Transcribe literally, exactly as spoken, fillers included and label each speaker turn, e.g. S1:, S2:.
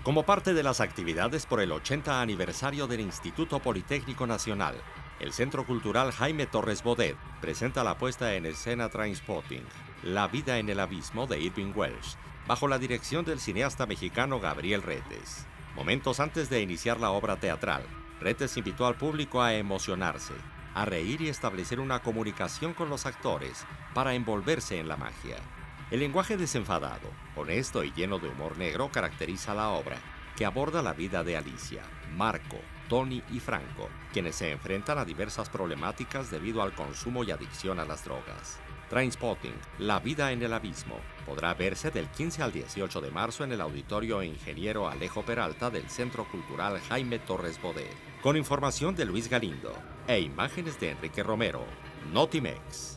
S1: Como parte de las actividades por el ochenta aniversario del Instituto Politécnico Nacional, el Centro Cultural Jaime Torres Bodet presenta la puesta en escena Trainspotting, La vida en el abismo de Irving Welsh, bajo la dirección del cineasta mexicano Gabriel Retes. Momentos antes de iniciar la obra teatral, Retes invitó al público a emocionarse, a reír y establecer una comunicación con los actores para envolverse en la magia. El lenguaje desenfadado, honesto y lleno de humor negro caracteriza la obra, que aborda la vida de Alicia, Marco, Tony y Franco, quienes se enfrentan a diversas problemáticas debido al consumo y adicción a las drogas. Trainspotting, La vida en el abismo, podrá verse del quince al dieciocho de marzo en el Auditorio Ingeniero Alejo Peralta del Centro Cultural Jaime Torres Bodet, con información de Luis Galindo e imágenes de Enrique Romero. Notimex.